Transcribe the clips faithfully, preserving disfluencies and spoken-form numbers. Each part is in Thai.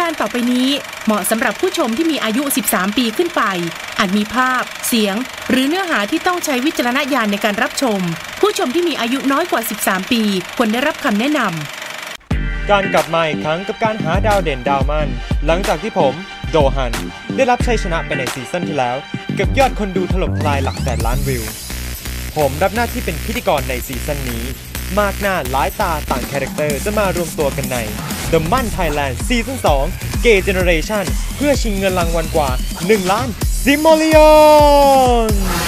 การต่อไปนี้เหมาะสำหรับผู้ชมที่มีอายุสิบสามปีขึ้นไปอาจมีภาพเสียงหรือเนื้อหาที่ต้องใช้วิจารณญาณในการรับชมผู้ชมที่มีอายุน้อยกว่าสิบสามปีควรได้รับคำแนะนำการกลับมาอีกครั้งกับการหาดาวเด่นดาวมั่นหลังจากที่ผมโดฮันได้รับชัยชนะไปในซีซั่นที่แล้วกับยอดคนดูถล่มทลายหลักแสนล้านวิวผมรับหน้าที่เป็นพิธีกรในซีซั่นนี้มากหน้าหลายตาต่างคาแรคเตอร์จะมารวมตัวกันใน The Man Thailand ซีซั่นสอง Gay Generation เพื่อชิงเงินรางวัลกว่าหนึ่งล้านซิโมลิออน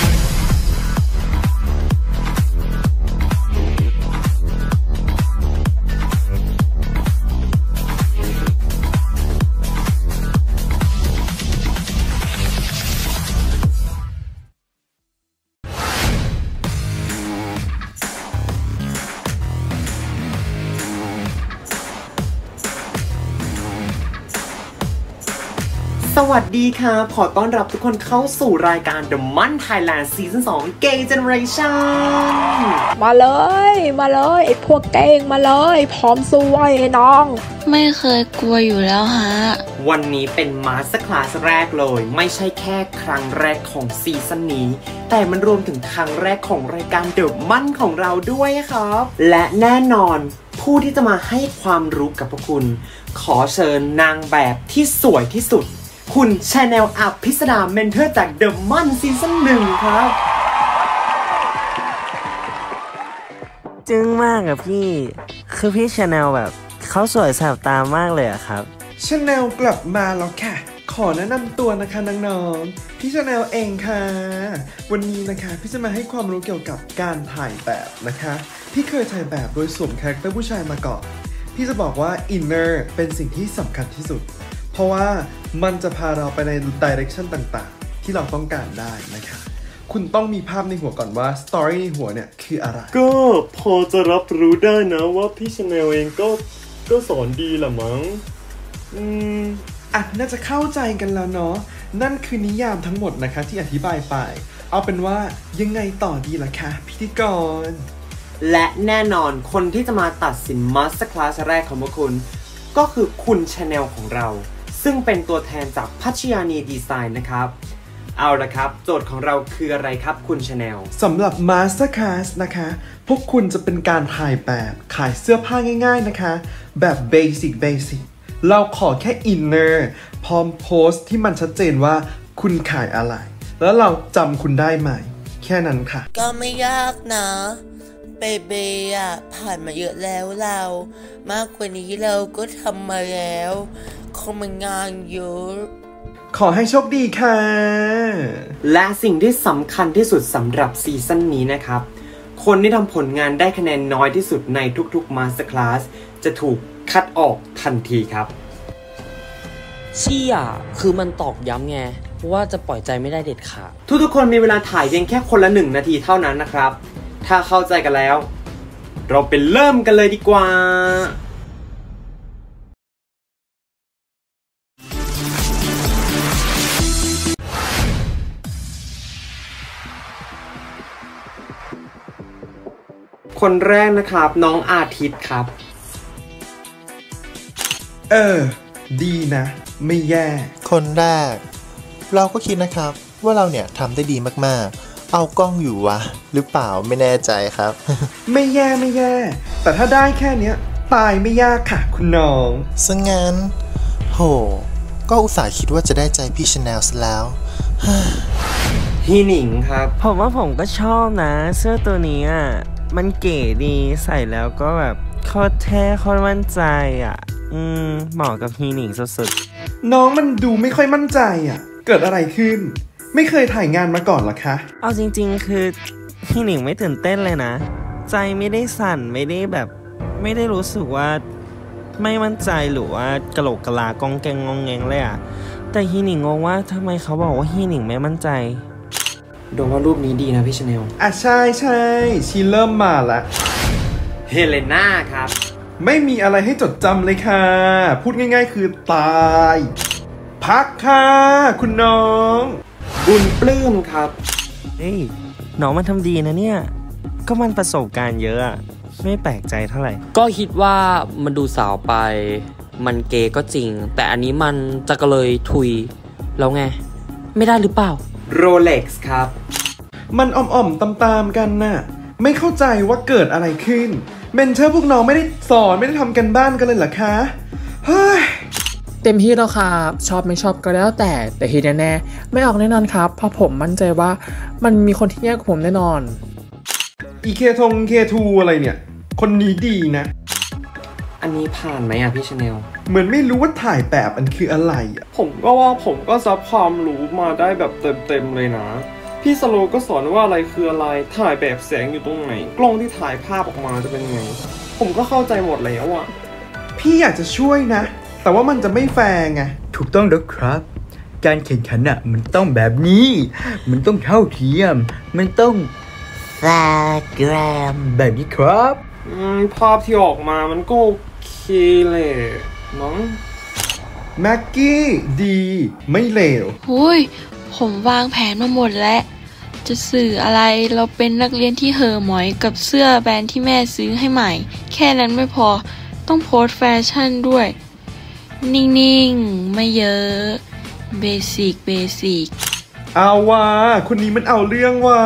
สวัสดีครับขอต้อนรับทุกคนเข้าสู่รายการ The Man Thailand ซีซั่นสอง Gay Generation มาเลยมาเลยไอ้พวกเก่งมาเลยพร้อมสู้ไว้น้องไม่เคยกลัวอยู่แล้วฮะวันนี้เป็นมาสเตอร์คลาสแรกเลยไม่ใช่แค่ครั้งแรกของซีซั่นนี้แต่มันรวมถึงครั้งแรกของรายการ The Man ของเราด้วยครับและแน่นอนผู้ที่จะมาให้ความรู้กับพวกคุณขอเชิญนางแบบที่สวยที่สุดคุณชาแนลอภิสดาเมนเทอร์จาก The Man ซีซั่นหนึ่งครับจึ้งมากอะพี่คือพี่ชาแนลแบบเขาสวยแสบตามากเลยอะครับชาแนลกลับมาแล้วค่ะขอแนะนำตัวนะคะน้องๆพี่ชาแนลเองค่ะวันนี้นะคะพี่จะมาให้ความรู้เกี่ยวกับการถ่ายแบบนะคะพี่เคยถ่ายแบบโดยสวมคาแรคเตอร์ผู้ชายมาก่อนพี่จะบอกว่าอินเนอร์เป็นสิ่งที่สำคัญที่สุดเพราะว่ามันจะพาเราไปในดิเรกชันต่างๆที่เราต้องการได้นะคะคุณต้องมีภาพในหัวก่อนว่าสตอรี่ในหัวเนี่ยคืออะไรก็พอจะรับรู้ได้นะว่าพี่ชาแนลเองก็ก็สอนดีละมั้งอืมอ่ะน่าจะเข้าใจกันแล้วเนาะนั่นคือนิยามทั้งหมดนะคะที่อธิบายไปเอาเป็นว่ายังไงต่อดีล่ะคะพิธีกรและแน่นอนคนที่จะมาตัดสินมาสเตอร์คลาสแรกของพวกคุณก็คือคุณชาแนลของเราซึ่งเป็นตัวแทนจากพัชญานีดีไซน์นะครับเอาละครับโจทย์ของเราคืออะไรครับคุณชาแนลสำหรับ Master Class นะคะพวกคุณจะเป็นการถ่ายแบบขายเสื้อผ้าง่ายๆนะคะแบบ Basic Basic เราขอแค่ Inner พร้อมโพสต์ที่มันชัดเจนว่าคุณขายอะไรแล้วเราจำคุณได้ไหมแค่นั้นค่ะก็ไม่ยากนะเบเบอ่ะผ่านมาเยอะแล้วเรามากกว่านี้เราก็ทำมาแล้วคงมันงานเยอะขอให้โชคดีค่ะและสิ่งที่สำคัญที่สุดสำหรับซีซั่นนี้นะครับคนที่ทำผลงานได้คะแนนน้อยที่สุดในทุกๆ Master Class จะถูกคัดออกทันทีครับเชี่ยคือมันตอกย้ำไงว่าจะปล่อยใจไม่ได้เด็ดขาดทุกๆคนมีเวลาถ่ายเพียงแค่คนละหนึ่งนาทีเท่านั้นนะครับถ้าเข้าใจกันแล้วเราไปเริ่มกันเลยดีกว่าคนแรกนะครับน้องอาทิตย์ครับเออดีนะไม่แย่คนแรกเราก็คิดนะครับว่าเราเนี่ยทำได้ดีมากๆเอากล้องอยู่วะหรือเปล่าไม่แน่ใจครับไม่แย่ไม่แย่แต่ถ้าได้แค่เนี้ยตายไม่ยากค่ะคุณน้องซะงั้นโหก็อุตส่าห์คิดว่าจะได้ใจพี่ชาแนลซะแล้วพี่หนิงครับผมว่าผมก็ชอบนะเสื้อตัวนี้อ่ะมันเก๋ดีใส่แล้วก็แบบโคตรเท่โคตรมั่นใจอ่ะอืมเหมาะกับฮีหนิงสุดๆน้องมันดูไม่ค่อยมั่นใจอ่ะเกิดอะไรขึ้นไม่เคยถ่ายงานมาก่อนหรอคะเอาจริงๆคือฮีหนิงไม่ตื่นเต้นเลยนะใจไม่ได้สั่นไม่ได้แบบไม่ได้รู้สึกว่าไม่มั่นใจหรือว่ากะโหลกกะลากองแกงงองแงงเลยอ่ะแต่ฮีหนิงงงว่าทำไมเขาบอกว่าฮีหนิงไม่มั่นใจดูว่ารูปนี้ดีนะพี่ชาแนลอ่ะใช่ใช่ชีเริ่มมาละเฮเลน่าครับไม่มีอะไรให้จดจำเลยค่ะพูดง่ายๆคือตายพักค่ะคุณน้องบุญปลื้มครับเฮ้ยน้องมันทำดีนะเนี่ยก็มันประสบการณ์เยอะไม่แปลกใจเท่าไหร่ก็คิดว่ามันดูสาวไปมันเกย์ก็จริงแต่อันนี้มันจะกระเลยทุยแล้วไงไม่ได้หรือเปล่า Rolex ครับมันอ่อมๆตามๆกันน่ะไม่เข้าใจว่าเกิดอะไรขึ้นเมนเทอร์พวกน้องไม่ได้สอนไม่ได้ทำกันบ้านกันเลยเหรอคะเฮ้ยเต็มที่แล้วครับชอบไม่ชอบก็แล้วแต่แต่ที่แน่ๆไม่ออกแน่นอนครับเพราะผมมั่นใจว่ามันมีคนที่แย่กว่าผมแน่นอนอีเคทงเคทูอะไรเนี่ยคนนี้ดีนะอันนี้ผ่านไหมอ่ะพี่ชาแนลเหมือนไม่รู้ว่าถ่ายแบบมันคืออะไรอ่ะผมก็ว่าผมก็ซับความรู้มาได้แบบเต็มๆเลยนะพี่สโลก็สอนว่าอะไรคืออะไรถ่ายแบบแสงอยู่ตรงไหนกล้องที่ถ่ายภาพออกมาจะเป็นไงผมก็เข้าใจหมดแล้วอ่ะพี่อยากจะช่วยนะแต่ว่ามันจะไม่แฟร์ไงถูกต้องแล้วครับการแข่งขันอ่ะมันต้องแบบนี้มันต้องเท่าเทียมมันต้องแฟร์แกรมแบบนี้ครับอืมภาพที่ออกมามันก็โอเคเลยมั้งแม็กกี้ดีไม่เลวหุ้ยผมวางแผนมาหมดแล้วจะสื่ออะไรเราเป็นนักเรียนที่เห่อหมอยกับเสื้อแบรนด์ที่แม่ซื้อให้ใหม่แค่นั้นไม่พอต้องโพสแฟชั่นด้วยนิ่งๆไม่เยอะเบสิกเบสิกเอาว่ะคนนี้มันเอาเรื่องว่ะ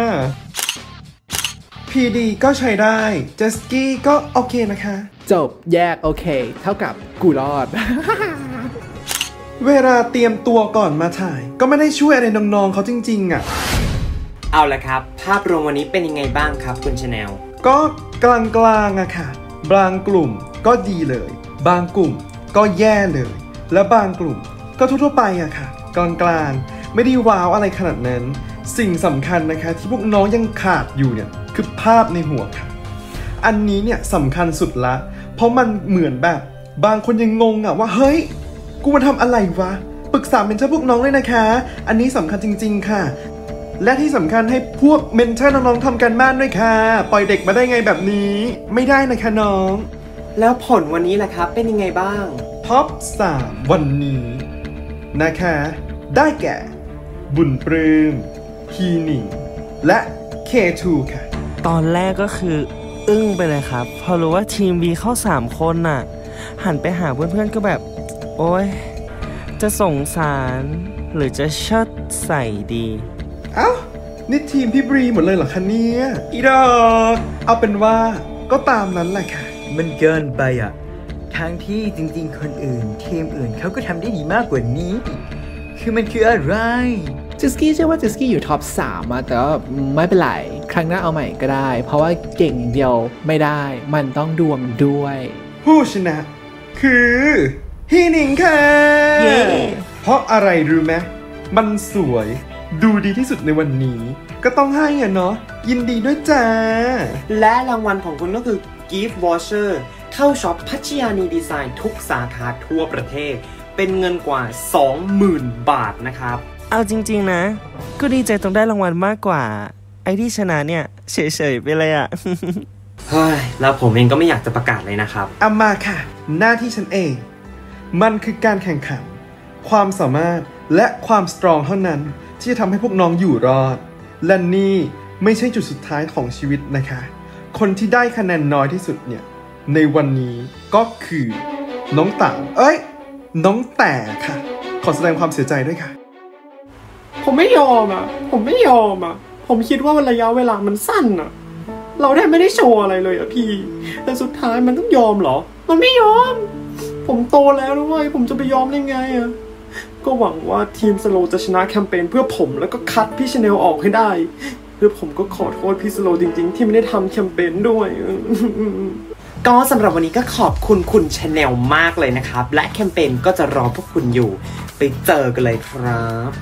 พีดีก็ใช้ได้เจสกี้ก็โอเคนะคะจบแยกโอเคเท่ากับกูรอดเวลาเตรียมตัวก่อนมาถ่ายก็ไม่ได้ช่วยอะไรน้องๆเขาจริงๆอ่ะเอาละครับภาพรวมวันนี้เป็นยังไงบ้างครับคุณชาแนลก็กลางๆอะค่ะบางกลุ่มก็ดีเลยบางกลุ่มก็แย่เลยและบางกลุ่มก็ทั่วๆไปอะค่ะกลางๆไม่ได้ว้าวอะไรขนาดนั้นสิ่งสำคัญนะคะที่พวกน้องยังขาดอยู่เนี่ยคือภาพในหัวค่ะอันนี้เนี่ยสำคัญสุดละเพราะมันเหมือนแบบบางคนยังงงอะว่าเฮ้ยกูมาทำอะไรวะปรึกษาเมนเทอร์พวกน้องเลยนะคะอันนี้สำคัญจริงๆค่ะและที่สำคัญให้พวกเมนเทอร์น้องๆทำการบ้านด้วยค่ะปล่อยเด็กมาได้ไงแบบนี้ไม่ได้นะคะน้องแล้วผลวันนี้ล่ะครับเป็นยังไงบ้างท็อปสามวันนี้นะคะได้แก่บุญปลื้มฮีหนิงและ เค ทู ค่ะตอนแรกก็คืออึ้งไปเลยครับพอรู้ว่าทีม B เข้าสามคนน่ะหันไปหาเพื่อนๆก็แบบโอ๊ยจะสงสารหรือจะเชิดใส่ดีเอ้านี่ทีมพี่บรีหมดเลยเหรอคะเนี่ยอีดอกเอาเป็นว่าก็ตามนั้นแหละค่ะมันเกินไปอ่ะทั้งที่จริงๆคนอื่นทีมอื่นเขาก็ทำได้ดีมากกว่านี้คือมันคืออะไรจิสกี้เชื่อว่าจิสกี้อยู่ท็อปสามอะแต่ว่าไม่เป็นไรครั้งหน้าเอาใหม่ก็ได้เพราะว่าเก่งเดียวไม่ได้มันต้องดวงด้วยผู้ชนะคือฮีหนิงค่ะ yeah. เพราะอะไรรู้ไหมมันสวยดูดีที่สุดในวันนี้ก็ต้องให้อะเนาะยินดีด้วยจ้าและรางวัลของคุณก็คือ Gift Voucher เข้าช็อปพัชยานีดีไซน์ทุกสาขาทั่วประเทศเป็นเงินกว่า สองหมื่น บาทนะครับเอาจริงๆนะก็ดีใจตรงได้รางวัลมากกว่าไอ้ที่ชนะเนี่ยเฉยๆไปเลยอะเฮ้ยแล้วผมเองก็ไม่อยากจะประกาศเลยนะครับเอามาค่ะหน้าที่ฉันเองมันคือการแข่งขันความสามารถและความสตรองเท่านั้นที่จะทำให้พวกน้องอยู่รอดและนี่ไม่ใช่จุดสุดท้ายของชีวิตนะคะคนที่ได้คะแนนน้อยที่สุดเนี่ยในวันนี้ก็คือน้องต่างเอ้ยน้องแต่ค่ะขอแสดงความเสียใจด้วยค่ะผมไม่ยอมอ่ะผมไม่ยอมอ่ะผมคิดว่าระยะเวลามันสั้นอ่ะเราได้ไม่ได้โชว์อะไรเลยอ่ะพี่แต่สุดท้ายมันต้องยอมเหรอมันไม่ยอมผมโตแล้วด้วยผมจะไปยอมได้ไงอ่ะก็หวังว่าทีมสโลจะชนะแคมเปญเพื่อผมแล้วก็คัดพี่ชาแนลออกให้ได้เพื่อผมก็ขอโทษพี่สโลจริงๆที่ไม่ได้ทำแคมเปญด้วยก็สำหรับวันนี้ก็ขอบคุณคุณชาแนลมากเลยนะครับและแคมเปญก็จะรอพวกคุณอยู่ไปเจอกันเลยครับ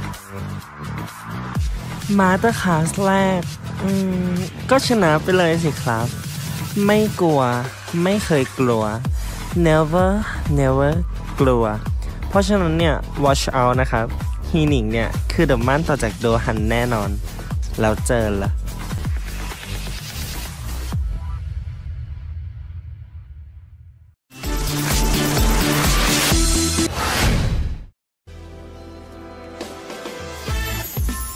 มาสเตอร์คลาสแรกอืมก็ชนะไปเลยสิครับไม่กลัวไม่เคยกลัว never never กลัวเพราะฉะนั้นเนี่ย watch out นะครับฮีหนิงเนี่ยคือเดอะมันต่อจากโดฮันแน่นอนแล้วเจอละ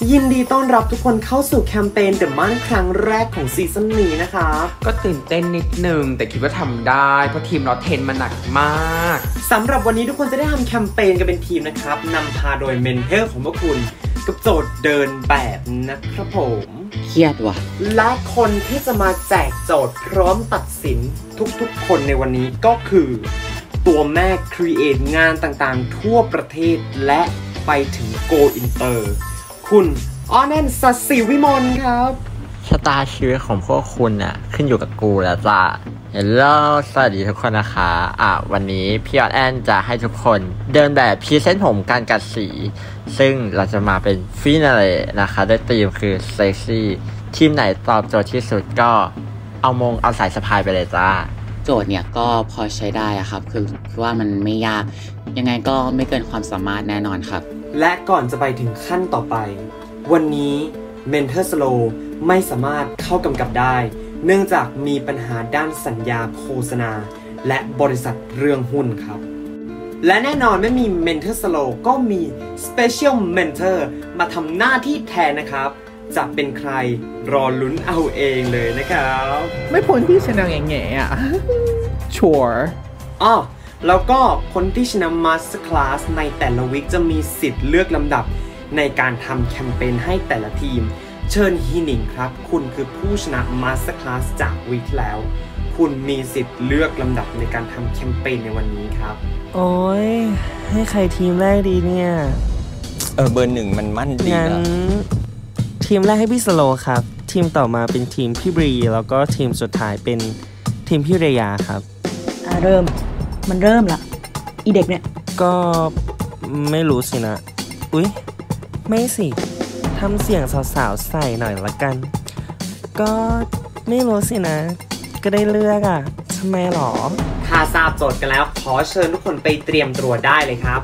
ยินดีต้อนรับทุกคนเข้าสู่แคมเปญ The Man ครั้งแรกของซีซั่นนี้นะคะก็ตื่นเต้นนิดนึงแต่คิดว่าทำได้เพราะทีมเราเทรนมาหนักมากสำหรับวันนี้ทุกคนจะได้ทำแคมเปญกันเป็นทีมนะครับนำพาโดยเมนเทอร์ของพวกคุณกับโจทย์เดินแบบนะครับผมเครียดว่ะและคนที่จะมาแจกโจทย์พร้อมตัดสินทุกๆคนในวันนี้ก็คือตัวแม่ครีเอทงานต่างๆทั่วประเทศและไปถึงโกอินเตอร์คุณออนแอนสัสสิวิมลครับชะตาชีวิตของพวกคุณน่ะขึ้นอยู่กับกูแล้วจ้าเฮลโลสวัสดีทุกคนนะคะอ่ะวันนี้พี่ออนแอนจะให้ทุกคนเดินแบบพรีเซนต์ผมการกัดสีซึ่งเราจะมาเป็นฟินาเล่นะคะด้วยธีมคือเซ็กซี่ทีมไหนตอบโจทย์ที่สุดก็เอามงเอาสายสะพายไปเลยจ้าโจทย์เนี่ยก็พอใช้ได้อะครับคือคือว่ามันไม่ยากยังไงก็ไม่เกินความสามารถแน่นอนครับและก่อนจะไปถึงขั้นต่อไปวันนี้เมนเทอร์สโลไม่สามารถเข้ากำกับได้เนื่องจากมีปัญหาด้านสัญญาโฆษณาและบริษัทเรื่องหุ้นครับและแน่นอนไม่มีเมนเทอร์สโลก็มี Special Mentor มาทำหน้าที่แทนนะครับจะเป็นใครรอลุ้นเอาเองเลยนะครับไม่พ้นที่ชนะแง่ๆอ่ะ ชัวร์อ๋อแล้วก็คนที่ชนะ Master Class ในแต่ละวิคจะมีสิทธิ์เลือกลำดับในการทำแคมเปญให้แต่ละทีมเชิญฮีหนิงครับคุณคือผู้ชนะ Master Class จากวิคแล้วคุณมีสิทธิ์เลือกลำดับในการทำแคมเปญในวันนี้ครับโอ้ยให้ใครทีมแรกดีเนี่ยเออเบอร์หนึ่งมันมั่นดีนะทีมแรกให้พี่สโลครับทีมต่อมาเป็นทีมพี่บรีแล้วก็ทีมสุดท้ายเป็นทีมพี่เรยาครับอ่าเริ่มมันเริ่มละอีเด็กเนี่ยก็ไม่รู้สินะอุ๊ยไม่สิทำเสียงสาวๆใส่หน่อยละกันก็ไม่รู้สินะก็ได้เลือกอ่ะทำไมหรอถ้าทราบโจทย์กันแล้วขอเชิญทุกคนไปเตรียมตัวได้เลยครับ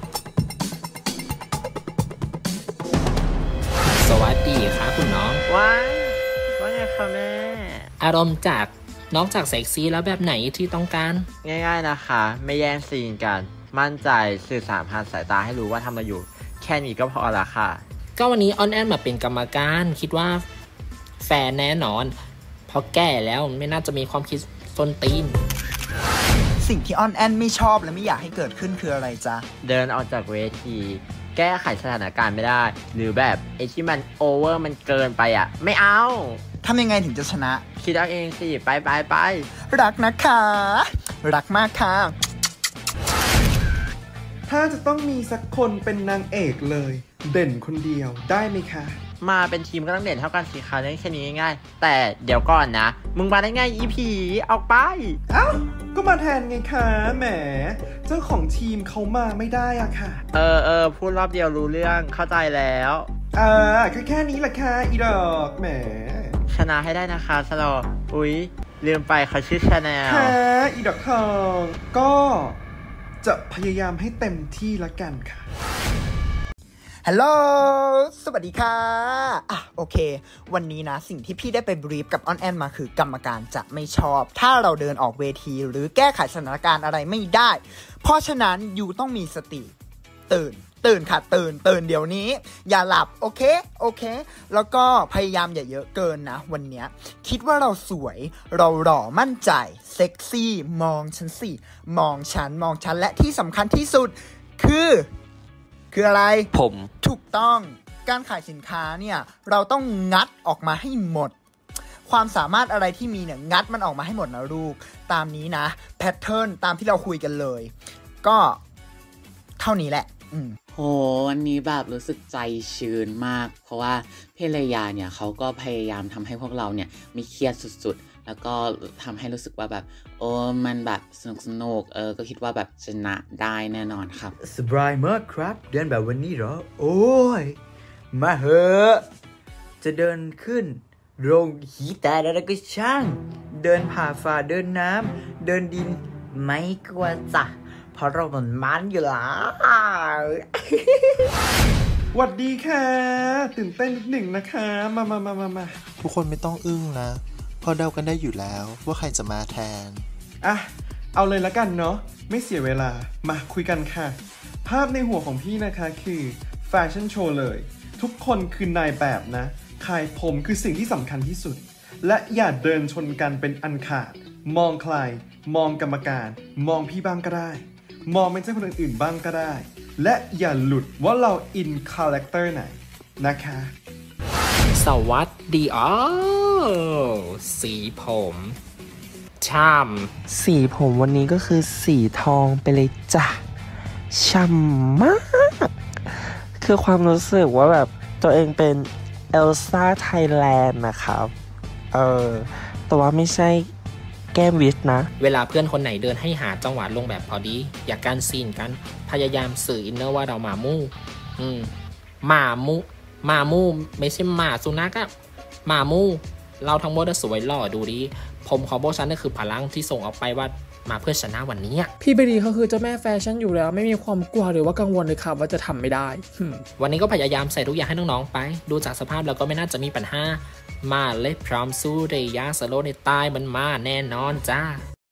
สวัสดีค่ะคุณน้องว้ายว่าไงคะแม่อารมณ์จากนอกจากเซ็กซี่แล้วแบบไหนที่ต้องการง่ายๆนะคะไม่แย่งซีนกันมั่นใจสื่อสารผ่านสายตาให้รู้ว่าทำอะไรอยู่แค่นี้ก็พอละค่ะก็วันนี้ออนแอนมาเป็นกรรมการคิดว่าแฟนแน่นอนเพราะแก่แล้วไม่น่าจะมีความคิดส้นตีนสิ่งที่ออนแอนไม่ชอบและไม่อยากให้เกิดขึ้นคืออะไรจ๊ะเดินออกจากเวทีแก้ไขสถานการณ์ไม่ได้หรือแบบไอ้ที่มันโอเวอร์มันเกินไปอ่ะไม่เอาทำยังไงถึงจะชนะคิดเอาเองสิไปไปไปรักนะคะรักมากค่ะถ้าจะต้องมีสักคนเป็นนางเอกเลยเด่นคนเดียวได้ไหมคะมาเป็นทีมก็ต้องเด่นเท่ากันสิคะเล่นแค่นี้ง่ายๆแต่เดี๋ยวก่อนนะมึงมาได้ไงอีผีออกไปเอ้าก็มาแทนไงคะแหมเจ้าของทีมเขามาไม่ได้อะค่ะเออเออพูดรอบเดียวรู้เรื่องเข้าใจแล้วเออแค่แค่นี้แหละค่ะอีดอกแหมชนะให้ได้นะคะสโลอุ๊ยลืมไปเขาชื่อชาแนลค่ะอีดอกทองก็จะพยายามให้เต็มที่ละกันค่ะฮัลโหลสวัสดีค่ะอ่ะโอเควันนี้นะสิ่งที่พี่ได้ไปบรีฟกับออนแอนมาคือกรรมการจะไม่ชอบถ้าเราเดินออกเวทีหรือแก้ไขสถานการณ์อะไรไม่ได้เพราะฉะนั้นยูต้องมีสติตื่นตื่นค่ะตื่นตื่นเดี๋ยวนี้อย่าหลับโอเคโอเคแล้วก็พยายามอย่าเยอะเกินนะวันเนี้ยคิดว่าเราสวยเราหล่อมั่นใจเซ็กซี่มองฉันสิมองฉันมองฉันและที่สำคัญที่สุดคือคืออะไรผมถูกต้องการขายสินค้าเนี่ยเราต้องงัดออกมาให้หมดความสามารถอะไรที่มีเนี่ยงัดมันออกมาให้หมดนะลูกตามนี้นะแพทเทิร์นตามที่เราคุยกันเลยก็เท่านี้แหละอืมโหวันนี้แบบรู้สึกใจชื้นมากเพราะว่าเพลยาเนี่ยเขาก็พยายามทำให้พวกเราเนี่ยไม่เครียดสุดๆแล้วก็ทำให้รู้สึกว่าแบบโอ้มันแบบสนุกสนุกเออก็คิดว่าแบบชนะได้แน่นอนครับสบายมากครับเดินแบบวันนี้เหรอโอ้ยมาเหอะจะเดินขึ้นโรงหีแต่แล้วก็ช่างเดินผ่าฝ่าเดินน้ำเดินดินไม่กลัวจ้ะเพราะเรามันมันอยู่แล้วหวัดดีค่ะตื่นเต้นนิดหนึ่งนะคะมามามามามาทุกคนไม่ต้องอึ้งนะพอเดากันได้อยู่แล้วว่าใครจะมาแทนอ่ะเอาเลยละกันเนาะไม่เสียเวลามาคุยกันค่ะภาพในหัวของพี่นะคะคือแฟชั่นโชว์เลยททุกคนคือนายแบบนะขายผมคือสิ่งที่สำคัญที่สุดและอย่าเดินชนกันเป็นอันขาดมองใครมองกรรมการมองพี่บ้างก็ได้มองไม่ใช่คนอื่นๆบ้างก็ได้และอย่าหลุดว่าเราอินคาแรคเตอร์ไหนนะคะสวัสดีอ๋อสีผมช่ำสีผมวันนี้ก็คือสีทองไปเลยจ้ะช่ำมากคือความรู้สึกว่าแบบตัวเองเป็นเอลซ่าไทยแลนด์นะครับเออแต่ว่าไม่ใช่แก้มวิชนะเวลาเพื่อนคนไหนเดินให้หาจังหวะลงแบบพอดีอยากการซีนกันพยายามสื่ออินเนอร์ว่าเราหมามู่อืมหมามู่หมามู่ไม่ใช่หมาสุนัขอะหมามู่เราทั้งหมดสวยหล่อดูดีผมของโบชันนั่นคือพลังที่ส่งออกไปว่ามาเพื่อชนะวันนี้พี่เบรีเขาคือเจ้าแม่แฟชั่นอยู่แล้วไม่มีความกลัวหรือว่ากังวลเลยครับว่าจะทำไม่ได้วันนี้ก็พยายามใส่ทุกอย่างให้น้องๆไปดูจากสภาพแล้วก็ไม่น่าจะมีปัญหามาเลยพร้อมสู้เรยาสโลในใต้มันมาแน่นอนจ้า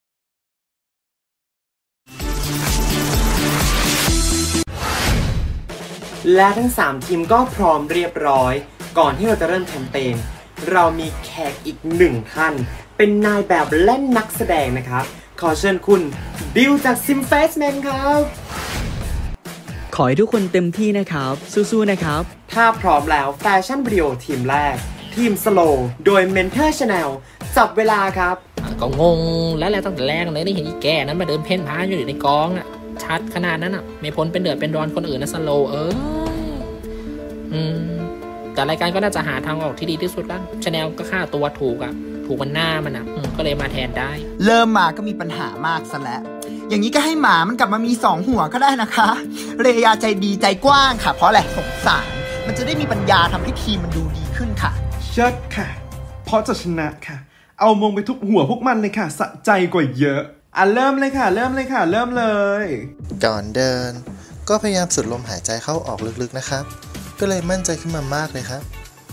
และทั้งสามทีมก็พร้อมเรียบร้อยก่อนที่เราจะเริ่มแคมเปญเรามีแขกอีกหนึ่งท่านเป็นนายแบบและนักแสดงนะครับขอเชิญคุณบิวจาก Simfacement ครับขอให้ทุกคนเต็มที่นะครับสู้ๆนะครับถ้าพร้อมแล้วแฟชั่นวิดีโอทีมแรกทีมสโลโดย Mentor Channel จับเวลาครับก็งงแล้วแหละตั้งแต่แรกเลยได้เห็นอีแก่นั้นมาเดินเพ่นพ่านอยู่ในกองอ่ะชัดขนาดนั้นอ่ะไม่พ้นเป็นเดือดเป็นร้อนคนอื่นนะสโลเอออืมแต่รายการก็น่าจะหาทางออกที่ดีที่สุดแล้วชาแนลก็ค่าตัวถูกอ่ะถูกมันหน้ามันอ่ะก็เลยมาแทนได้เริ่มมาก็มีปัญหามากซะแล้วอย่างนี้ก็ให้หมามันกลับมามีสองหัวก็ได้นะคะเรยาใจดีใจกว้างค่ะเพราะอะไรสงสารมันจะได้มีปัญญาทำให้ทีมมันดูดีขึ้นค่ะเชิดค่ะเพราะจะชนะค่ะเอามงไปทุบหัวพวกมันเลยค่ะสะใจกว่าเยอะอ่ะเริ่มเลยค่ะเริ่มเลยค่ะเริ่มเลยก่อนเดินก็พยายามสูดลมหายใจเข้าออกลึกๆนะครับก็เลยมั่นใจขึ้นมามากเลยครับ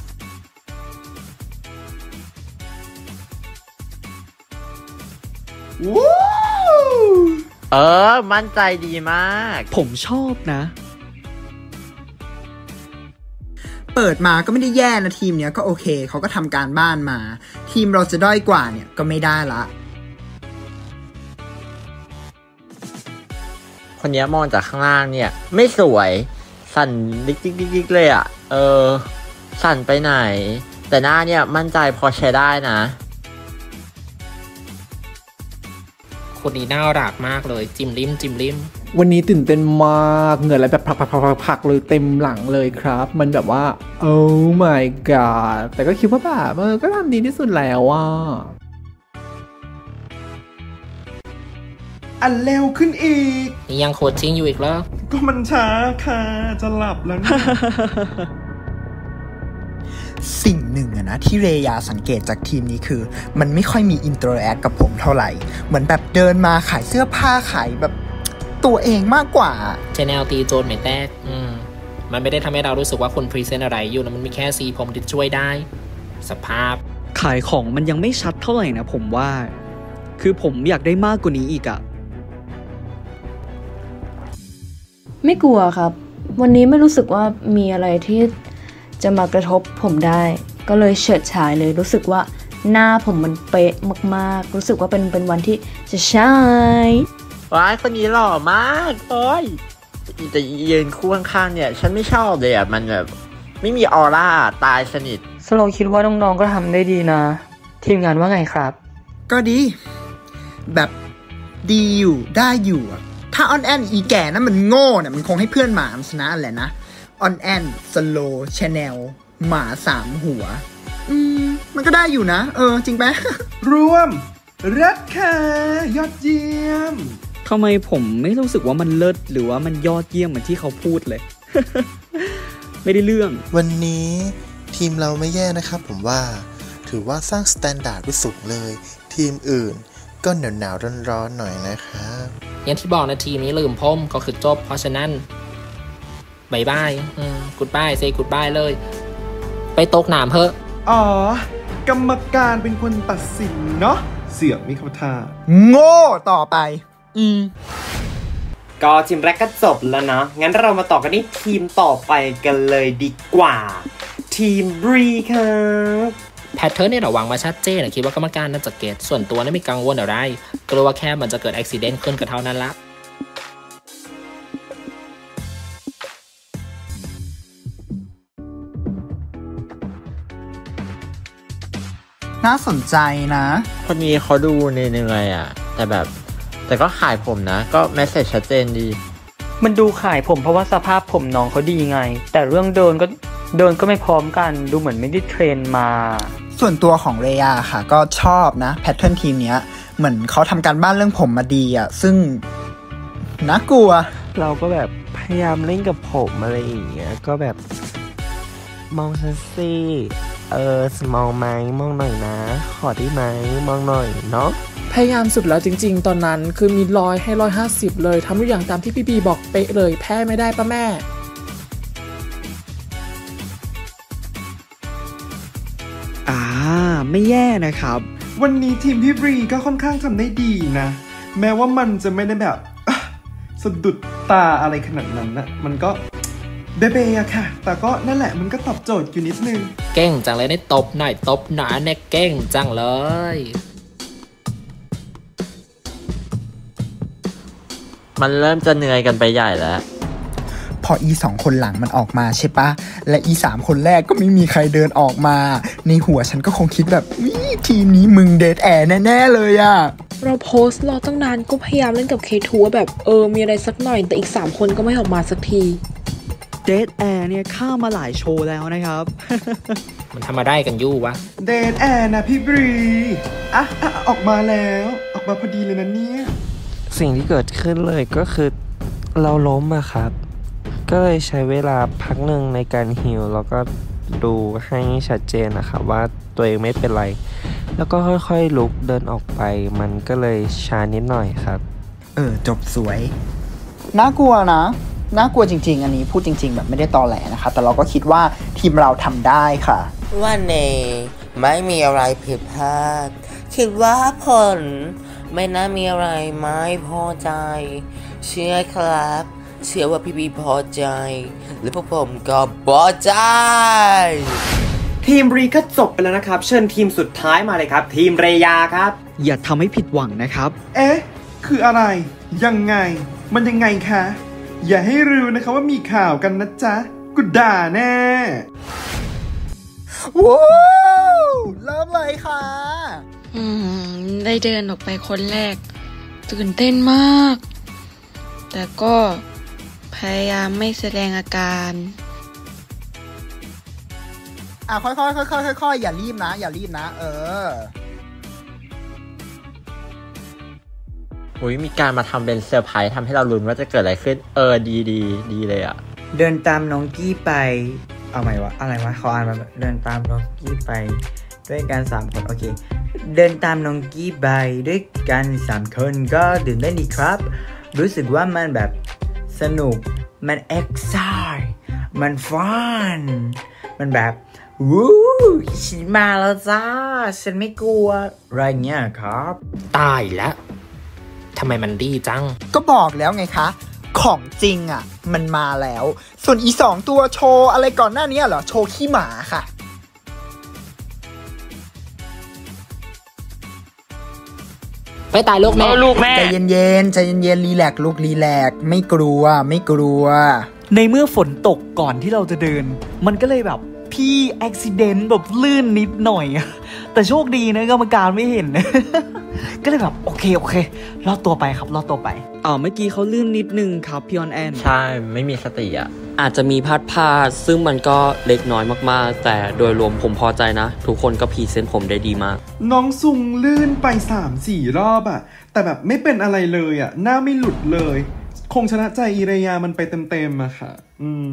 ว้าวเออมั่นใจดีมากผมชอบนะเปิดมาก็ไม่ได้แย่นะทีมเนี้ยก็โอเคเขาก็ทำการบ้านมาทีมเราจะด้อยกว่าเนี่ยก็ไม่ได้ละคนนี้มองจากข้างล่างเนี่ยไม่สวยสั่นดิ๊กๆๆเลยอ่ะเออสั่นไปไหนแต่หน้าเนี่ยมั่นใจพอใช้ได้นะคนนี้น่ารักมากเลยจิ้มลิ้มจิ้มลิ้มวันนี้ตื่นเต้นมากเหงื่อไหลแบบพักๆๆๆเลยเต็มหลังเลยครับมันแบบว่า oh my god แต่ก็คิดว่าแบบเออก็ทำดีที่สุดแล้วอ่ะอันเร็วขึ้นอีกนี่ยังโคชชิ่งอยู่อีกแล้วก็มันช้าค่ะจะหลับแล้วนะสิ่งหนึ่งอะนะที่เรยาสังเกตจากทีมนี้คือมันไม่ค่อยมีอินเตอร์แอคกับผมเท่าไหร่เหมือนแบบเดินมาขายเสื้อผ้าขายแบบตัวเองมากกว่าชแนลตีโจนไม่แตกอืมมันไม่ได้ทำให้เรารู้สึกว่าคุณพรีเซนต์อะไรอยู่นะมันมีแค่สีผมที่ช่วยได้สภาพขายของมันยังไม่ชัดเท่าไหร่นะผมว่าคือผมอยากได้มากกว่านี้อีกอะไม่กลัวครับวันนี้ไม่รู้สึกว่ามีอะไรที่จะมากระทบผมได้ก็เลยเฉิดฉายเลยรู้สึกว่าหน้าผมมันเป๊ะมากๆรู้สึกว่าเป็นเป็นวันที่จะใช่ว้ายคนนี้หล่อมากโอ้ยแต่ยืนคู่ข้างๆเนี่ยฉันไม่ชอบเลยอ่ะมันแบบไม่มีออร่าตายสนิทสโลคิดว่าน้องๆก็ทำได้ดีนะทีมงานว่าไงครับก็ดีแบบดีอยู่ได้อยู่ถ้าออนแอนอีแก่นั้นมันโง่เนี่ยมันคงให้เพื่อนหมาชนะแหละนะออนแอนสโลชแนลหมาสามหัวอืมมันก็ได้อยู่นะเออจริงไหมรวมรักค่ะยอดเยี่ยมทำไมผมไม่รู้สึกว่ามันเลิศหรือว่ามันยอดเยี่ยมเหมือนที่เขาพูดเลย ไม่ได้เรื่องวันนี้ทีมเราไม่แย่นะครับผมว่าถือว่าสร้างสแตนดาร์ดไว้สูงเลยทีมอื่นก็หนาวหนาวร้อนๆหน่อยนะครับอย่างที่บอกนะทีมนี้ลืมพมก็คือจบเพราะฉะนั้นบายบายอืมกูดบายเซกูดบายเลยไปตกหนามเถอะอ๋อกรรมการเป็นคนตัดสินเนาะเสียงไม่เข้าท่าโง่ต่อไปอืมก็ทีมแรกก็จบแล้วนะงั้นเรามาต่อกันที่ทีมต่อไปกันเลยดีกว่าทีมบรีครับแพทเทิร์นเนี่ยเราวางมาชัดเจนคิดว่ากรรมการน่าจะเก็ตส่วนตัวไม่กังวลอะไรกลัวแค่มันจะเกิดอุบัติเหตุขึ้นก็เท่านั้นละน่าสนใจนะคนนี้เขาดูเหนื่อยๆอ่ะแต่แบบแต่ก็ขายผมนะก็เมสเสจชัดเจนดีมันดูขายผมเพราะว่าสภาพผมน้องเขาดีไงแต่เรื่องเดินก็เดินก็ไม่พร้อมกันดูเหมือนไม่ได้เทรนมาส่วนตัวของเรยาค่ะก็ชอบนะแพทเทิร์นทีมเนี้ยเหมือนเขาทำการบ้านเรื่องผมมาดีอ่ะซึ่งน่ากลัวเราก็แบบพยายามเล่นกับผมอะไรอย่างเงี้ยก็แบบมองฉันสิเออมองไหมมองหน่อยนะขอได้ไหมมองหน่อยเนาะพยายามสุดแล้วจริงๆตอนนั้นคือมีร้อยให้ร้อยห้าสิบเลยทำทุกอย่างตามที่พี่บีบอกเป๊ะเลยแพ้ไม่ได้ปะแม่อ่าไม่แย่นะครับวันนี้ทีมพี่บรีก็ค่อนข้างทำได้ดีนะแม้ว่ามันจะไม่ได้แบบสะดุดตาอะไรขนาดนั้นนะมันก็เบเบอะค่ะแต่ก็นั่นแหละมันก็ตอบโจทย์อยู่นิดนึงเก่งจังเลยได้ตบหน่อยตบหนาเนี่ยเก่งจังเลยมันเริ่มจะเหนื่อยกันไปใหญ่แล้วพออีสองคนหลังมันออกมาใช่ปะและอีสามคนแรกก็ไม่มีใครเดินออกมาในหัวฉันก็คงคิดแบบวิทีมนี้มึงเดทแอร์แน่ๆเลยอะเราโพสต์รอตั้งนานก็พยายามเล่นกับ เค ทู ว่าแบบเออมีอะไรสักหน่อยแต่อีกสามคนก็ไม่ออกมาสักทีเดทแอร์เนี่ยข้ามาหลายโชว์แล้วนะครับมันทำมาได้กันยู่วะเดทแอร์นะพี่บรีอ่ะอ่ะออกมาแล้วออกมาพอดีเลยนะเนี่ยสิ่งที่เกิดขึ้นเลยก็คือเราล้มอะครับก็เลยใช้เวลาพักหนึ่งในการฮีลแล้วก็ดูให้ชัดเจนนะครับว่าตัวเองไม่เป็นไรแล้วก็ค่อยๆลุกเดินออกไปมันก็เลยช้านิดหน่อยครับเออจบสวยน่ากลัวนะน่ากลัวจริงๆอันนี้พูดจริงๆแบบไม่ได้ตอแหลนะคะแต่เราก็คิดว่าทีมเราทำได้ค่ะวันนี้ไม่มีอะไรผิดพลาดคิดว่าผลไม่น่ามีอะไรไม่พอใจเชื่อครับเชื่อว่าพี่บีพอใจหรือพวกผมก็พอใจทีมรีก็จบไปแล้วนะครับเชิญทีมสุดท้ายมาเลยครับทีมเรยาครับอย่าทำให้ผิดหวังนะครับเอ๊ะคืออะไรยังไงมันยังไงคะอย่าให้รู้นะคะว่ามีข่าวกันนะจ๊ะกูด่าแน่ว้าวเริ่มเลยค่ะอืมได้เดินออกไปคนแรกตื่นเต้นมากแต่ก็พยายามไม่แสดงอาการอ่ะค่อยๆค่อยๆค่อยๆอย่ารีบนะอย่ารีบนะเอออุ้ยมีการมาทำเป็นเซอร์ไพรส์ทำให้เราลุ้นว่าจะเกิดอะไรขึ้นเออดีดีดีเลยอ่ะเดินตามน้องกี้ไปเอาใหม่วะอะไรวะเขาอ่านมาเดินตามน้องกี้ไปด้วยกันสามคนโอเคเดินตามน้องกี้ไปด้วยกันสามคนก็ดื่มได้ดีครับรู้สึกว่ามันแบบสนุกมันเอ็กซ์ไซต์มันฟันมันแบบวู้ฉันมาแล้วจ้าฉันไม่กลัวอะไรเงี้ยครับตายแล้วทำไมมันดีจังก็บอกแล้วไงคะของจริงอ่ะมันมาแล้วส่วนอีสองตัวโชว์อะไรก่อนหน้านี้เหรอโชว์ขี้หมาค่ะไปตายลูกแม่ลูกแม่ใจเย็นๆใจเย็นๆรีแลกลูกรีแลกไม่กลัวไม่กลัวในเมื่อฝนตกก่อนที่เราจะเดินมันก็เลยแบบพี่อุบิเหตุแบบลื่นนิดหน่อยแต่โชคดีนะกรรมการไม่เห็น ก็เลยแบบโอเคโอเครอดตัวไปครับรอดตัวไปอ๋อเมื่อกี้เขาลื่นนิดนึงครับพี่ออนแอนใช่ไม่มีสติอ่ะอาจจะมีพลาดพลาดซึ่งมันก็เล็กน้อยมากๆแต่โดยรวมผมพอใจนะทุกคนก็พรีเซนต์ผมได้ดีมากน้องซุงลื่นไป สามสี่ รอบอะแต่แบบไม่เป็นอะไรเลยอะหน้าไม่หลุดเลยคงชนะใจอิรยามันไปเต็มๆอะค่ะอืม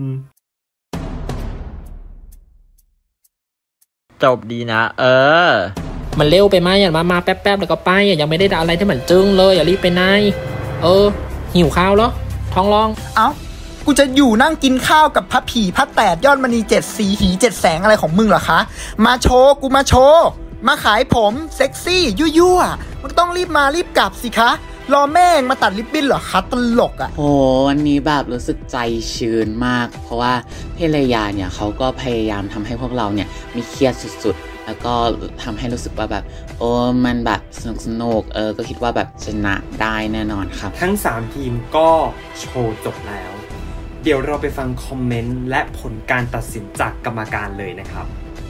จบดีนะเออมันเร็วไปไหมอย่ามามาแป๊บๆแล้วก็ไปยังไม่ได้อะไรที่เหมือนจึ้งเลยอย่ารีบไปไหนเออหิวข้าวเหรอท้องร้องเอ้ากูจะอยู่นั่งกินข้าวกับพระผีพระแตดยอดมณีเจ็ดสีหีเจ็ดแสงอะไรของมึงเหรอคะมาโชว์กูมาโชว์มาขายผมเซ็กซี่ยั่วๆมันต้องรีบมารีบกลับสิคะรอแม่งมาตัดริบบิ้นเหรอคะตลกอ่ะโอ้วันนี้แบบรู้สึกใจชื้นมาก เพราะว่าพี่เลยาเนี่ยเขาก็พยายามทำให้พวกเราเนี่ยมีเครียดสุดๆแล้วก็ทำให้รู้สึกว่าแบบโอ้มันแบบสนุกสนุกเออก็คิดว่าแบบชนะได้แน่นอนครับทั้งสามทีมก็โชว์จบแล้วเดี๋ยวเราไปฟังคอมเมนต์และผลการตัดสินจากกรรมการเลยนะครับ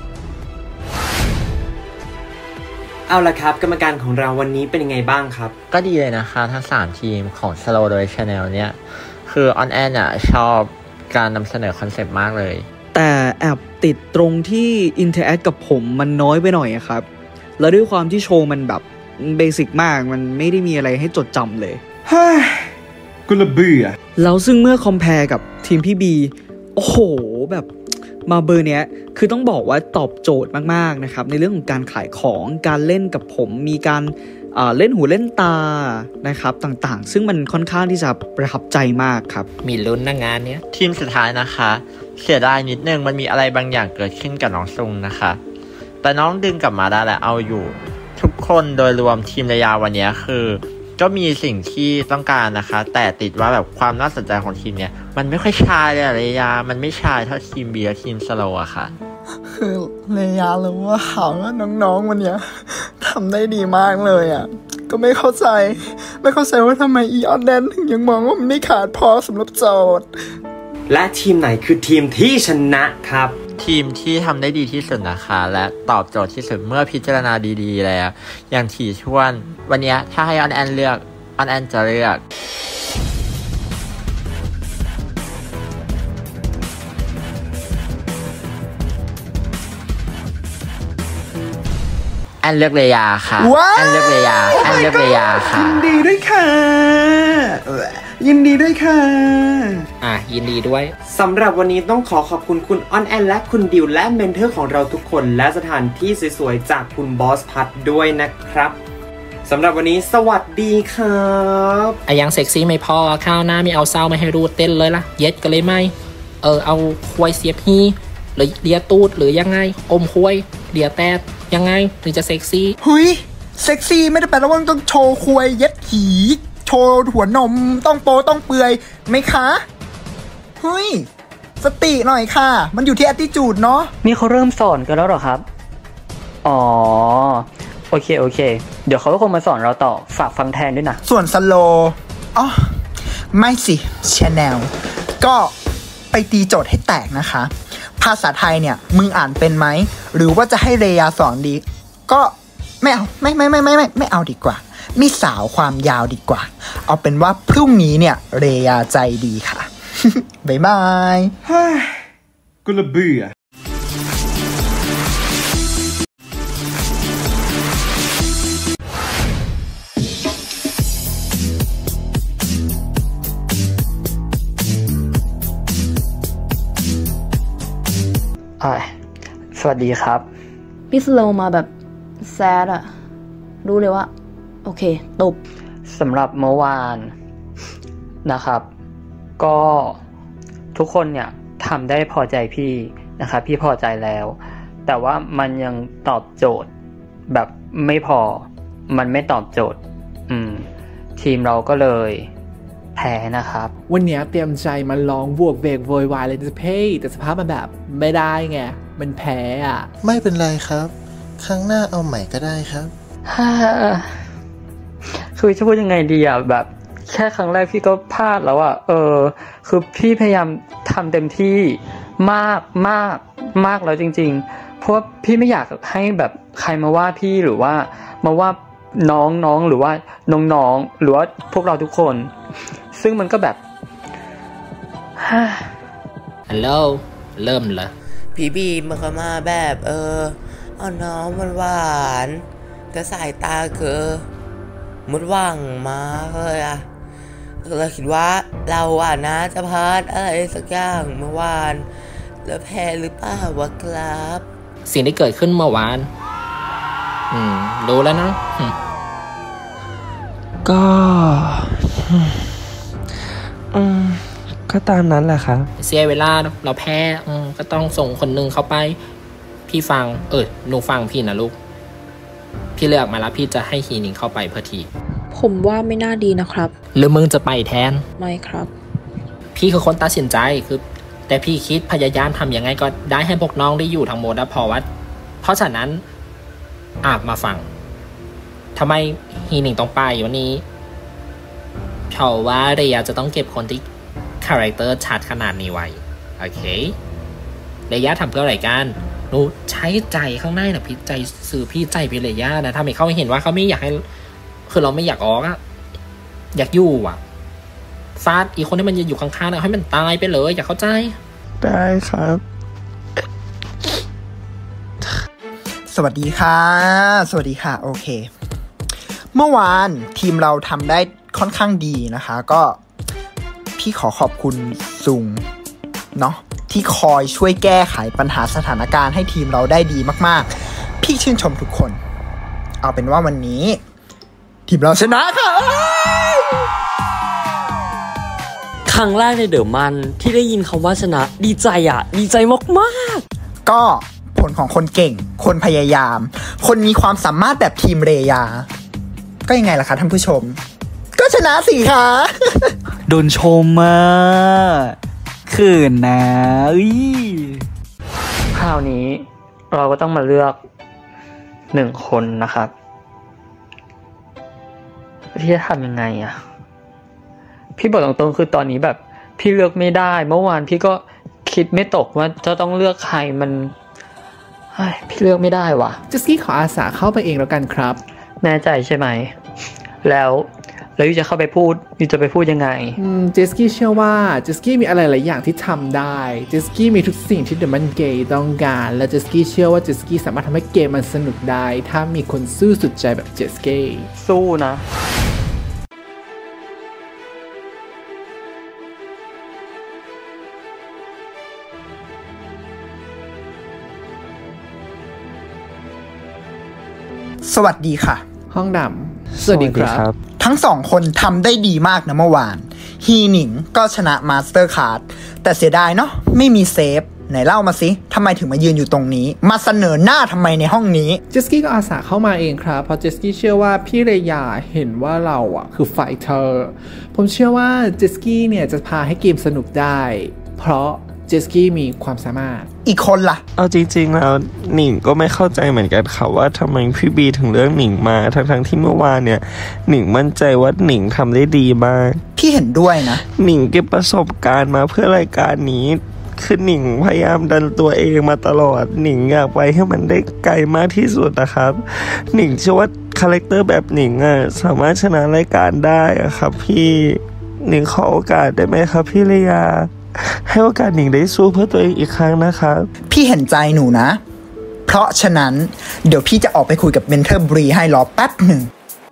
เอาละครับกรรมการของเราวันนี้เป็นยังไงบ้างครับก็ดีเลยนะคะทั้งสามทีมของ Slow โดย Channel เนี่ยคือออนแอนอ่ะชอบการนำเสนอคอนเซปต์มากเลยแต่แอบติดตรงที่อินเทอร์แอคกับผมมันน้อยไปหน่อยครับแล้วด้วยความที่โชว์มันแบบเบสิกมากมันไม่ได้มีอะไรให้จดจำเลยเฮ้ยกูละเบื่อแล้วซึ่งเมื่อคอมเพลกับทีมพี่บีโอ้โหแบบมาเบอร์เนี้ยคือต้องบอกว่าตอบโจทย์มากๆนะครับในเรื่องของการขายของการเล่นกับผมมีการเล่นหูเล่นตานะครับต่างๆซึ่งมันค่อนข้างที่จะประทับใจมากครับมีลุ้นนะงานเนี้ยทีมสุดท้ายนะคะเสียดายนิดนึงมันมีอะไรบางอย่างเกิดขึ้นกับน้องซุงนะคะแต่น้องดึงกลับมาได้และเอาอยู่ทุกคนโดยรวมทีมระยะวันนี้คือก็มีสิ่งที่ต้องการนะคะแต่ติดว่าแบบความน่าสนใจของทีมเนี้ยมันไม่ค่อยชายเลยระยะมันไม่ชายเท่าทีมเบียร์ทีมสโลอะค่ะคือเลยารู้ว่าเขาและน้องๆวันเนี้ยทำได้ดีมากเลยอ่ะก็ไม่เข้าใจไม่เข้าใจว่าทำไมอีออนแดนถึงยังมองว่ามันไม่ขาดพอสำหรับโจทย์และทีมไหนคือทีมที่ชนะครับทีมที่ทำได้ดีที่สุดนะคะและตอบโจทย์ที่สุดเมื่อพิจารณาดีๆแล้วอย่างถี่ถ้วนวันนี้ถ้าให้ออนแอนเลือกออนแอนจะเลือกแอนเลือกเลยาค่ะแอนเลือกเลยาแอนเลือกเลยาค่ะยินดีด้วยค่ะยินดีด้วยค่ะอ่ะยินดีด้วยสำหรับวันนี้ต้องขอขอบคุณคุณออนแอนและคุณดิวและเมนเทอร์ของเราทุกคนและสถานที่สวยๆจากคุณบอสพัทด้วยนะครับสำหรับวันนี้สวัสดีครับอ่ะยังเซ็กซี่ไม่พอข้าวหน้าไม่เอาเศร้าไม่ให้รูดเต้นเลยล่ะเย็ดกันเลยไหมเออเอาควายเสียบฮีหรือเลียตูดหรือยังไงอมควายเลียแตดยังไงถึงจะเซ็กซี่เฮ้ยเซ็กซี่ไม่ได้แปลว่าต้องโชว์ควายเย็ดหีโชว์หัวนมต้องโปต้องเปื่อยไหมคะเฮ้ยสติหน่อยค่ะมันอยู่ที่ attitude เนาะนี่เขาเริ่มสอนกันแล้วหรอครับอ๋อโอเคโอเคเดี๋ยวเขาก็คงมาสอนเราต่อฝากฟังแทนด้วยนะส่วนสโลอ๋อไม่สิ Channel ก็ไปตีโจทย์ให้แตกนะคะภาษาไทยเนี่ยมึงอ่านเป็นไหมหรือว่าจะให้เรยาสอนดีก็ไม่เอาไม่ไม่ไม่ไม่ไม่ไม่เอาดีกว่าไม่สาวความยาวดีกว่าเอาเป็นว่าพรุ่งนี้เนี่ยเรยาใจดีค่ะ บ๊ายบายกูละเบื่อสวัสดีครับพี่สโลมาแบบแซดอะรู้เลยว่าโอเคตบสำหรับเมื่อวานนะครับก็ทุกคนเนี่ยทำได้พอใจพี่นะครับพี่พอใจแล้วแต่ว่ามันยังตอบโจทย์แบบไม่พอมันไม่ตอบโจทย์อืมทีมเราก็เลยแพ้นะครับวันนี้เตรียมใจมาลองบวกเบรกโวยวายเลยจะเพ่แต่สภาพมันแบบไม่ได้ไงมันแพ้อ่ะไม่เป็นไรครับครั้งหน้าเอาใหม่ก็ได้ครับคือจะพูดยังไงดีอ่ะแบบแค่ครั้งแรกพี่ก็พลาดแล้วอ่ะเออคือพี่พยายามทำเต็มที่มากมากมากแล้วจริงๆเพราะพี่ไม่อยากให้แบบใครมาว่าพี่หรือว่ามาว่าน้องน้องหรือว่าน้องๆหรือว่าพวกเราทุกคนซึ่งมันก็แบบฮัลโหลเริ่มเหรอพี่บีมันก็มาแบบเออเอาน้องมันหวานแต่สายตาคือมุดหวังมาเลยอะเราคิดว่าเราอ่ะนะจะพลาดอะไรสักอย่างเมื่อวานแล้วแพ้หรือเปล่าวะครับสิ่งที่เกิดขึ้นเมื่อวานอืมรู้แล้วเนาะก็อืมก็ตามนั้นแหละครับเสียเวลาเราแพ้อืมก็ต้องส่งคนหนึ่งเข้าไปพี่ฟังเออหนูฟังพี่นะลูกพี่เลือกมาแล้วพี่จะให้ฮีนิงเข้าไปเพื่อทีผผมว่าไม่น่าดีนะครับหรือมึงจะไปแทนไม่ครับพี่คือคนตัดสินใจคือแต่พี่คิดพยายามทำยังไงก็ได้ให้พวกน้องได้อยู่ทั้งหมดนะเพราะว่าเพราะฉะนั้นอาบมาฟังทำไมฮีหนิงต้องไปวันนี้เพราะว่าเรียจะต้องเก็บคนที่คาแรคเตอร์ชัดขนาดนี้ไว้โอเคเรียทำเพื่ออะไรกันหนูใช้ใจข้างในนะพี่ใจสื่อพี่ใจพี่เรียนะถ้าไม่เขาเห็นว่าเขาไม่อยากให้คือเราไม่อยากออกอะอยากอยู่อะฟาดอีกคนที่มันยืนอยู่ข้างๆนะให้มันตายไปเลยอยากเข้าใจได้ครับสวัสดีค่ะสวัสดีค่ะโอเคเมื่อวานทีมเราทำได้ค่อนข้างดีนะคะก็พี่ขอขอบคุณซุงเนาะที่คอยช่วยแก้ไขปัญหาสถานการณ์ให้ทีมเราได้ดีมากๆพี่ชื่นชมทุกคนเอาเป็นว่าวันนี้ทีมเราชนะค่ะครั้งแรกในเดอะมันที่ได้ยินคำว่าชนะดีใจอ่ะดีใจมากๆก็ผลของคนเก่งคนพยายามคนมีความสามารถแบบทีมเรยาก็ยังไงล่ะคะท่านผู้ชมก็ชนะสิคะโดนชมมาเขินนะอุ้ยคราวนี้เราก็ต้องมาเลือกหนึ่งคนนะครับพี่จะทำยังไงอะพี่บอกตรงๆคือตอนนี้แบบพี่เลือกไม่ได้เมื่อวานพี่ก็คิดไม่ตกว่าจะต้องเลือกใครมันพี่เลือกไม่ได้ว่ะเจสกี้ขออาสาเข้าไปเองแล้วกันครับแน่ใจใช่ไหมแล้วแล้วยูจะเข้าไปพูดยูจะไปพูดยังไงเจสกี้เชื่อว่าเจสกี้มีอะไรหลายอย่างที่ทำได้เจสกี้มีทุกสิ่งที่เดอะมันเกย์ต้องการและเจสกี้เชื่อว่าเจสกี้สามารถทำให้เกมมันสนุกได้ถ้ามีคนสู้สุดใจแบบเจสกี้สู้นะสวัสดีค่ะห้องดำสวัสดีครับทั้งสองคนทำได้ดีมากนะเมื่อวานฮีหนิงก็ชนะมาสเตอร์คาร์ดแต่เสียดายเนาะไม่มีเซฟไหนเล่ามาสิทำไมถึงมายืนอยู่ตรงนี้มาเสนอหน้าทำไมในห้องนี้เจสกี้ก็อาสาเข้ามาเองครับเพราะเจสกี้เชื่อว่าพี่เรยาเห็นว่าเราอ่ะคือไฟเตอร์ผมเชื่อว่าเจสกี้เนี่ยจะพาให้เกมสนุกได้เพราะเจสกี้มีความสามารถอีกคนล่ะเอาจริงๆแล้วหนิงก็ไม่เข้าใจเหมือนกันค่ะว่าทำไมพี่บีถึงเลือกหนิงมาทั้งๆที่เมื่อวานเนี่ยหนิงมั่นใจว่าหนิงทำได้ดีมากพี่เห็นด้วยนะหนิงเก็บประสบการณ์มาเพื่อรายการนี้คือหนิงพยายามดันตัวเองมาตลอดหนิงอยากไปให้มันได้ไกลมากที่สุดนะครับหนิงเชื่อว่าคาแรคเตอร์แบบหนิงอ่ะสามารถชนะรายการได้อะครับพี่หนิงขอโอกาสได้ไหมครับพี่เลยาให้โอกาสหนิงได้สู้เพื่อตัวเองอีกครั้งนะครับพี่เห็นใจหนูนะเพราะฉะนั้นเดี๋ยวพี่จะออกไปคุยกับเมนเทอร์บรีให้รอแป๊บหนึ่ง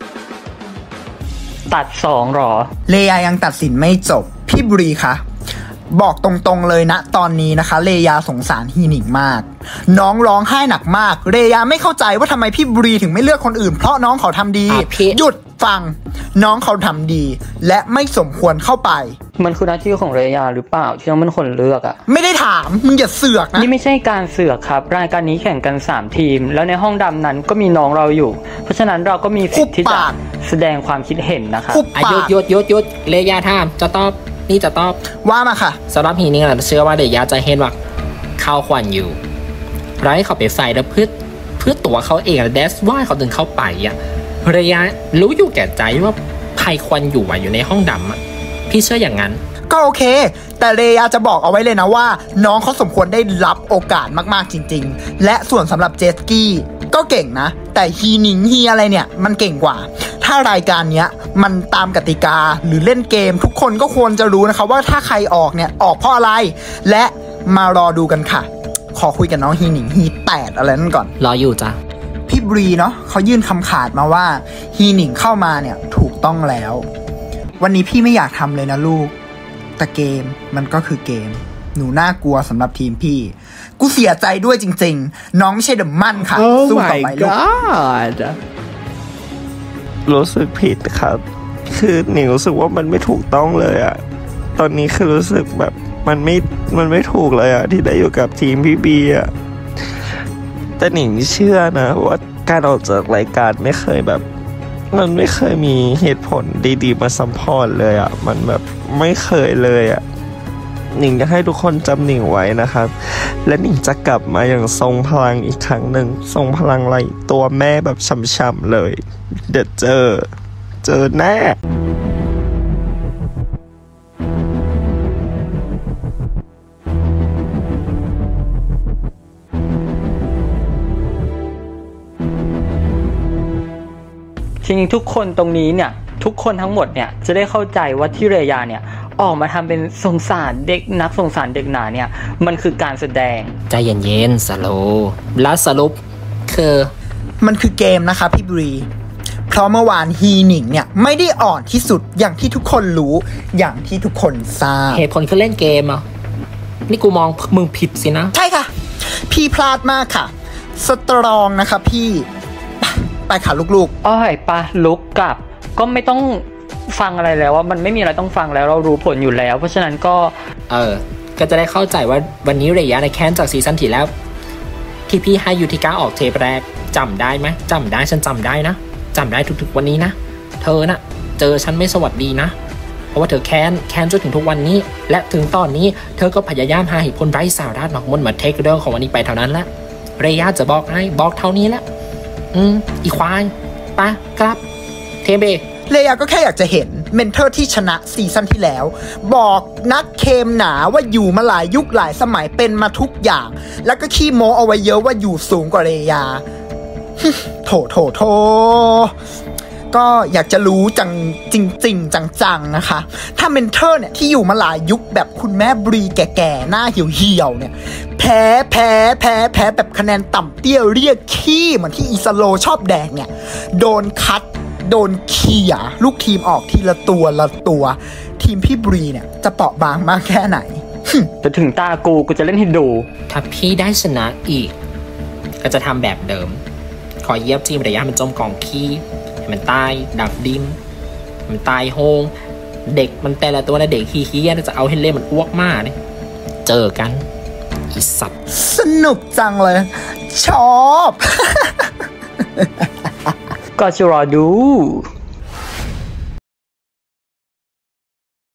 ตัดสองหรอเลยายังตัดสินไม่จบพี่บรีคะบอกตรงๆเลยนะตอนนี้นะคะเลยาสงสารฮีหนิงมากน้องร้องไห้หนักมากเลยาไม่เข้าใจว่าทำไมพี่บรีถึงไม่เลือกคนอื่นเพราะน้องเขาทำดีหยุดฟังน้องเขาทำดีและไม่สมควรเข้าไปมันคือหน้าที่ของเรยาหรือเปล่าที่ต้องเป็นคนเลือกอะไม่ได้ถามมึงอย่าเสือกนะนี่ไม่ใช่การเสือกครับรายการนี้แข่งกันสามทีมแล้วในห้องดำนั้นก็มีน้องเราอยู่เพราะฉะนั้นเราก็มีสิทธิ์ที่จะแสดงความคิดเห็นนะครับหยุดหยุดหยุดหยุดเรยาถามจะตอบนี่จะตอบว่ามาค่ะสำหรับฮีนี่นะเชื่อว่าเรยาจะเห็นว่าเขาควรอยู่เราให้เขาไปใส่แล้วเพื่อเพื่อตัวเขาเองแดสว่าเขาถึงเข้าไปอะเรยารู้อยู่แก่ใจว่าใครควรอยู่อยู่ในห้องดำอะพี่เชื่ออย่างนั้นก็โอเคแต่เรยาจะบอกเอาไว้เลยนะว่าน้องเขาสมควรได้รับโอกาสมากๆจริงๆและส่วนสำหรับเจสกี้ก็เก่งนะแต่ฮีนิงฮีอะไรเนี่ยมันเก่งกว่าถ้ารายการเนี้ยมันตามกติกาหรือเล่นเกมทุกคนก็ควรจะรู้นะคะว่าถ้าใครออกเนี่ยออกเพราะอะไรและมารอดูกันค่ะขอคุยกับน้องฮีนิงฮีแตดอะไรนั่นก่อนรออยู่จ้ะพี่บรีเนาะเขายื่นคำขาดมาว่าฮีนิงเข้ามาเนี่ยถูกต้องแล้ววันนี้พี่ไม่อยากทำเลยนะลูกแต่เกมมันก็คือเกมหนูน่ากลัวสำหรับทีมพี่กูเสียใจด้วยจริงๆน้องไม่ใช่เดอะมันค่ะ oh สู้ต่อไปลูกรู้สึกผิดครับคือหนิงรู้สึกว่ามันไม่ถูกต้องเลยอะตอนนี้คือรู้สึกแบบมันไม่มันไม่ถูกเลยอะที่ได้อยู่กับทีมพี่บีอะแต่หนิงเชื่อนะว่าการออกจากรายการไม่เคยแบบมันไม่เคยมีเหตุผลดีๆมาซัพพอร์ตเลยอ่ะมันแบบไม่เคยเลยอ่ะหนิงจะให้ทุกคนจำหนิงไว้นะครับและหนิงจะกลับมาอย่างทรงพลังอีกครั้งหนึ่งทรงพลังไรตัวแม่แบบช่ำๆเลยเดี๋ยวเจอเจอแน่จริงๆทุกคนตรงนี้เนี่ยทุกคนทั้งหมดเนี่ยจะได้เข้าใจว่าที่เรยาเนี่ยออกมาทำเป็นสงสารเด็กนักสงสารเด็กหนาเนี่ยมันคือการแสดงใจเย็นๆสโลและสรุปคือมันคือเกมนะคะพี่บรีเพราะเมื่อวานฮีหนิงเนี่ยไม่ได้อ่อนที่สุดอย่างที่ทุกคนรู้อย่างที่ทุกคนทราบเหตุผลคือเล่นเกมอ่ะนี่กูมองมึงผิดสินะใช่ค่ะพี่พลาดมากค่ะสตรองนะคะพี่ไปค่ะลูกๆอ้อยปะลุกกลับก็ไม่ต้องฟังอะไรแล้วว่ามันไม่มีอะไรต้องฟังแล้วเรารู้ผลอยู่แล้วเพราะฉะนั้นก็เออก็จะได้เข้าใจว่าวันนี้เรยาในแค้นจากซีซั่นที่แล้วที่พี่ให้ยูทิก้าออกเทปแรกจำได้ไหมจำได้ฉันจำได้นะจำได้ทุกๆวันนี้นะเธอน่ะเจอฉันไม่สวัสดีนะเพราะว่าเธอแค้นแค้นจนถึงทุกวันนี้และถึงตอนนี้เธอก็พยายามหาเหตุผลไร้สาระหนอกมนต์มาเทคเรื่องของวันนี้ไปเท่านั้นแหละเรยาจะบอกให้บอกเท่านี้แหละอืมอีควายปะครับเทเบเลยาก็แค่อยากจะเห็นเมนเทอร์ที่ชนะซีซั่นที่แล้วบอกนักเคมหนาว่าอยู่มาหลายยุคหลายสมัยเป็นมาทุกอย่างแล้วก็ขี้โม้เอาไว้เยอะว่าอยู่สูงกว่าเรยา โถโถโถก็อยากจะรู้จังจริงๆจังๆนะคะถ้าเมนเทอร์เนี่ยที่อยู่มาหลายยุคแบบคุณแม่บรีแก่ๆหน้าเหี่ยวๆเนี่ยแพ้แพ้แพ้แพ้แบบคะแนนต่ำเตี้ยเรียกขี้เหมือนที่อิซาโลชอบแดกเนี่ยโดนคัดโดนเขี่ยลูกทีมออกทีละตัวละตัวทีมพี่บรีเนี่ยจะเปราะบางมากแค่ไหนจะถึงตากูกูจะเล่นให้ดูถ้าพี่ได้ชนะอีกก็จะทำแบบเดิมขอเยียบทีมระยะมันจมกองขี้มันตายดับดิมมันตายโฮงเด็กมันแต่ละตัวนะเด็กขี้ๆจะเอาให้เล่มันอ้วกมากเนี่ยเจอกันอีสัตว์สนุกจังเลยชอบก็จะรอดู